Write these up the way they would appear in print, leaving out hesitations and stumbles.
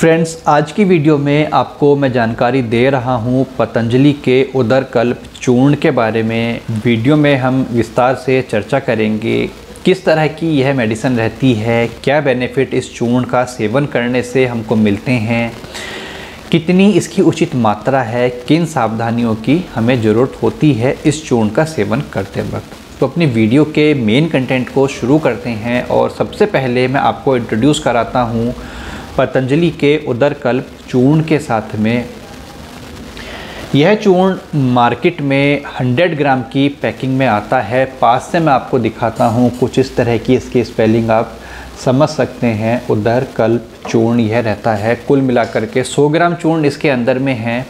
Friends, आज की video में आपको मैं जानकारी दे रहा हूं पतंजलि के उदरकल्प चूर्ण के बारे में। वीडियो में हम विस्तार से चर्चा करेंगे किस तरह की यह मेडिसिन रहती है, क्या बेनिफिट इस चूर्ण का सेवन करने से हमको मिलते हैं, कितनी इसकी उचित मात्रा है, किन सावधानियों की हमें ज़रूरत होती है इस चूर्ण का सेवन करते वक्त। तो अपनी वीडियो के मेन कंटेंट को शुरू करते हैं और सबसे पहले मैं आपको इंट्रोड्यूस कराता हूँ पतंजलि के उदरकल्प चूर्ण के साथ में। यह चूर्ण मार्केट में 100 ग्राम की पैकिंग में आता है। पास से मैं आपको दिखाता हूँ, कुछ इस तरह की इसकी स्पेलिंग आप समझ सकते हैं। उदरकल्प चूर्ण यह रहता है। कुल मिलाकर के 100 ग्राम चूर्ण इसके अंदर में है।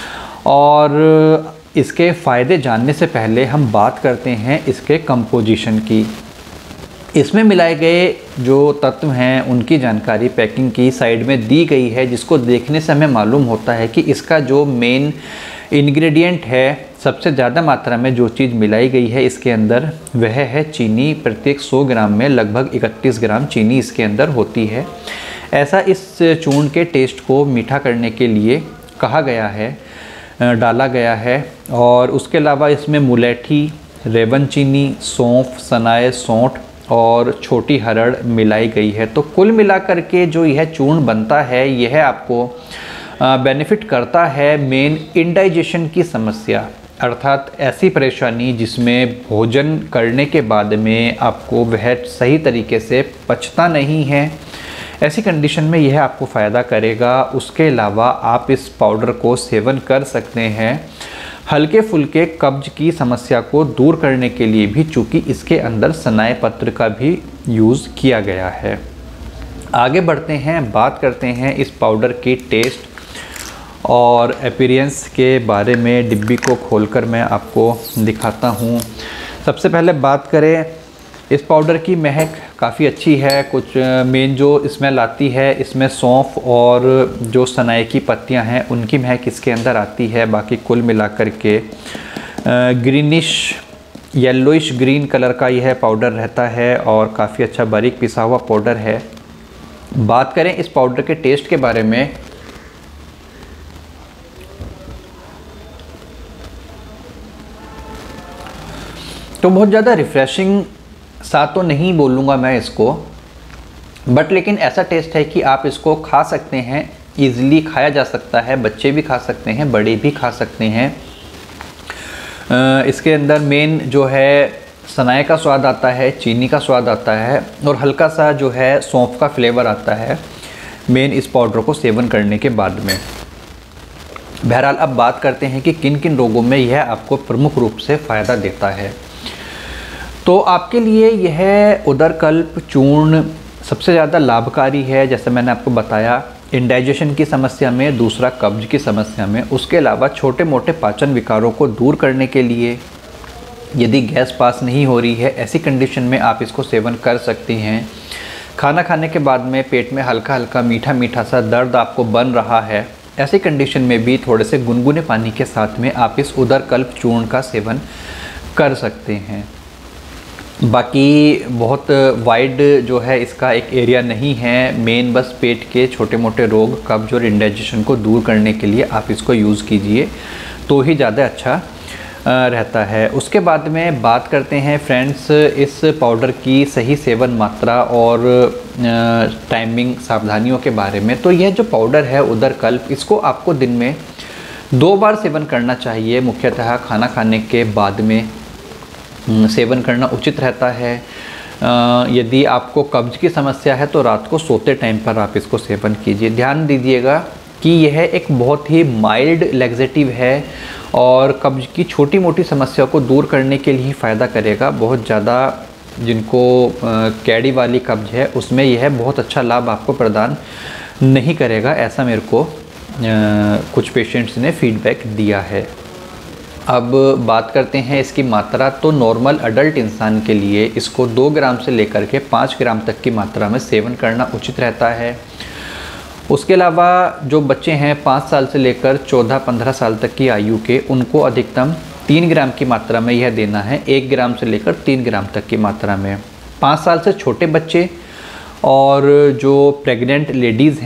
और इसके फ़ायदे जानने से पहले हम बात करते हैं इसके कंपोजिशन की। इसमें मिलाए गए जो तत्व हैं उनकी जानकारी पैकिंग की साइड में दी गई है, जिसको देखने से हमें मालूम होता है कि इसका जो मेन इंग्रेडिएंट है, सबसे ज़्यादा मात्रा में जो चीज़ मिलाई गई है इसके अंदर वह है चीनी। प्रत्येक 100 ग्राम में लगभग 31 ग्राम चीनी इसके अंदर होती है। ऐसा इस चूर्ण के टेस्ट को मीठा करने के लिए कहा गया है, डाला गया है। और उसके अलावा इसमें मुलेठी, रेवन चीनी, सौंफ, सनाए, सौंठ और छोटी हरड़ मिलाई गई है। तो कुल मिलाकर के जो यह चूर्ण बनता है यह आपको बेनिफिट करता है मेन इंडाइजेशन की समस्या, अर्थात ऐसी परेशानी जिसमें भोजन करने के बाद में आपको वह सही तरीके से पचता नहीं है। ऐसी कंडीशन में यह आपको फ़ायदा करेगा। उसके अलावा आप इस पाउडर को सेवन कर सकते हैं हल्के फुल्के कब्ज की समस्या को दूर करने के लिए भी, चूँकि इसके अंदर सनाए पत्र का भी यूज़ किया गया है। आगे बढ़ते हैं, बात करते हैं इस पाउडर की टेस्ट और अपीयरेंस के बारे में। डिब्बी को खोलकर मैं आपको दिखाता हूँ। सबसे पहले बात करें, इस पाउडर की महक काफ़ी अच्छी है। कुछ मेन जो स्मेल आती है इसमें सौंफ और जो सनाए की पत्तियां हैं उनकी महक इसके अंदर आती है। बाकी कुल मिलाकर के ग्रीनिश येलोइश ग्रीन कलर का यह पाउडर रहता है और काफ़ी अच्छा बारीक पिसा हुआ पाउडर है। बात करें इस पाउडर के टेस्ट के बारे में, तो बहुत ज़्यादा रिफ़्रेशिंग सा तो नहीं बोलूँगा मैं इसको, बट लेकिन ऐसा टेस्ट है कि आप इसको खा सकते हैं, ईज़िली खाया जा सकता है। बच्चे भी खा सकते हैं, बड़े भी खा सकते हैं। इसके अंदर मेन जो है सनाए का स्वाद आता है, चीनी का स्वाद आता है और हल्का सा जो है सौंफ का फ्लेवर आता है मेन इस पाउडर को सेवन करने के बाद में। बहरहाल अब बात करते हैं कि किन किन रोगों में यह आपको प्रमुख रूप से फ़ायदा देता है। तो आपके लिए यह उदरकल्प चूर्ण सबसे ज़्यादा लाभकारी है, जैसे मैंने आपको बताया, इंडाइजेशन की समस्या में, दूसरा कब्ज की समस्या में। उसके अलावा छोटे मोटे पाचन विकारों को दूर करने के लिए, यदि गैस पास नहीं हो रही है, ऐसी कंडीशन में आप इसको सेवन कर सकते हैं। खाना खाने के बाद में पेट में हल्का हल्का मीठा मीठा सा दर्द आपको बन रहा है, ऐसी कंडीशन में भी थोड़े से गुनगुने पानी के साथ में आप इस उदरकल्प चूर्ण का सेवन कर सकते हैं। बाकी बहुत वाइड जो है इसका एक एरिया नहीं है। मेन बस पेट के छोटे मोटे रोग, कब्ज और इंडाइजेशन को दूर करने के लिए आप इसको यूज़ कीजिए तो ही ज़्यादा अच्छा रहता है। उसके बाद में बात करते हैं फ्रेंड्स इस पाउडर की सही सेवन मात्रा और टाइमिंग सावधानियों के बारे में। तो यह जो पाउडर है उदरकल्प, इसको आपको दिन में 2 बार सेवन करना चाहिए। मुख्यतः खाना खाने के बाद में सेवन करना उचित रहता है। यदि आपको कब्ज की समस्या है तो रात को सोते टाइम पर आप इसको सेवन कीजिए। ध्यान दीजिएगा कि यह एक बहुत ही माइल्ड लैक्सेटिव है और कब्ज की छोटी मोटी समस्या को दूर करने के लिए फ़ायदा करेगा। बहुत ज़्यादा जिनको कैडी वाली कब्ज है उसमें यह बहुत अच्छा लाभ आपको प्रदान नहीं करेगा, ऐसा मेरे को कुछ पेशेंट्स ने फीडबैक दिया है। अब बात करते हैं इसकी मात्रा। तो नॉर्मल अडल्ट इंसान के लिए इसको 2 ग्राम से लेकर के 5 ग्राम तक की मात्रा में सेवन करना उचित रहता है। उसके अलावा जो बच्चे हैं 5 साल से लेकर 14-15 साल तक की आयु के, उनको अधिकतम 3 ग्राम की मात्रा में यह देना है, 1 ग्राम से लेकर 3 ग्राम तक की मात्रा में। 5 साल से छोटे बच्चे और जो प्रेग्नेंट लेडीज़ हैं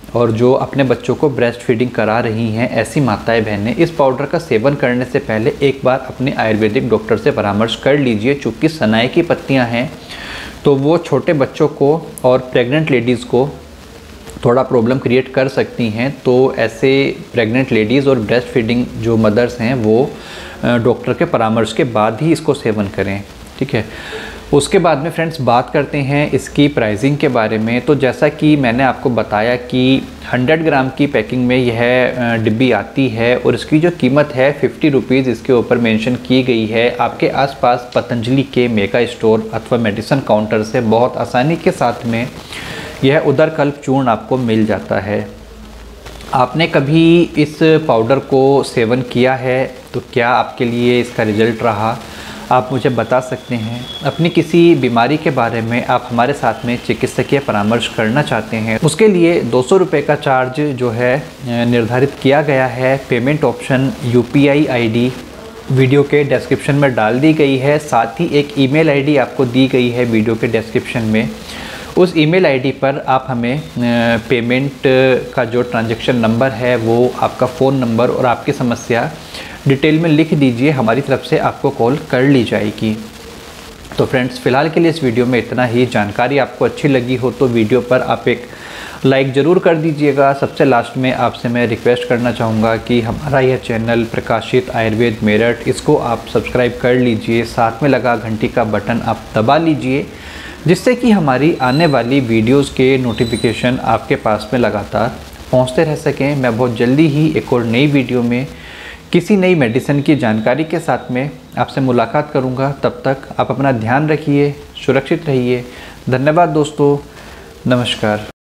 और जो अपने बच्चों को ब्रेस्ट फीडिंग करा रही हैं, ऐसी माताएं बहनें इस पाउडर का सेवन करने से पहले एक बार अपने आयुर्वेदिक डॉक्टर से परामर्श कर लीजिए। चूँकि सनाए की पत्तियां हैं तो वो छोटे बच्चों को और प्रेग्नेंट लेडीज़ को थोड़ा प्रॉब्लम क्रिएट कर सकती हैं। तो ऐसे प्रेग्नेंट लेडीज़ और ब्रेस्ट फीडिंग जो मदर्स हैं वो डॉक्टर के परामर्श के बाद ही इसको सेवन करें, ठीक है। उसके बाद में फ्रेंड्स बात करते हैं इसकी प्राइसिंग के बारे में। तो जैसा कि मैंने आपको बताया कि 100 ग्राम की पैकिंग में यह डिब्बी आती है और इसकी जो कीमत है 50 रुपीज़ इसके ऊपर मेंशन की गई है। आपके आसपास पतंजलि के मेगा स्टोर अथवा मेडिसिन काउंटर से बहुत आसानी के साथ में यह उदरकल्प चूर्ण आपको मिल जाता है। आपने कभी इस पाउडर को सेवन किया है तो क्या आपके लिए इसका रिज़ल्ट रहा, आप मुझे बता सकते हैं। अपनी किसी बीमारी के बारे में आप हमारे साथ में चिकित्सकीय परामर्श करना चाहते हैं, उसके लिए 200 रुपये का चार्ज जो है निर्धारित किया गया है। Payment option UPI ID video के डिस्क्रिप्शन में डाल दी गई है। साथ ही एक ईमेल ID आपको दी गई है वीडियो के डिस्क्रिप्शन में। उस ईमेल ID पर आप हमें पेमेंट का जो ट्रांजैक्शन नंबर है वो आपका फ़ोन नंबर और आपकी समस्या डिटेल में लिख दीजिए, हमारी तरफ से आपको कॉल कर ली जाएगी। तो फ्रेंड्स फ़िलहाल के लिए इस वीडियो में इतना ही। जानकारी आपको अच्छी लगी हो तो वीडियो पर आप एक लाइक ज़रूर कर दीजिएगा। सबसे लास्ट में आपसे मैं रिक्वेस्ट करना चाहूँगा कि हमारा यह चैनल प्रकाशित आयुर्वेद मेरठ, इसको आप सब्सक्राइब कर लीजिए। साथ में लगा घंटी का बटन आप दबा लीजिए, जिससे कि हमारी आने वाली वीडियोज़ के नोटिफिकेशन आपके पास में लगातार पहुँचते रह सकें। मैं बहुत जल्दी ही एक और नई वीडियो में किसी नई मेडिसिन की जानकारी के साथ में आपसे मुलाकात करूंगा। तब तक आप अपना ध्यान रखिए, सुरक्षित रहिए। धन्यवाद दोस्तों, नमस्कार।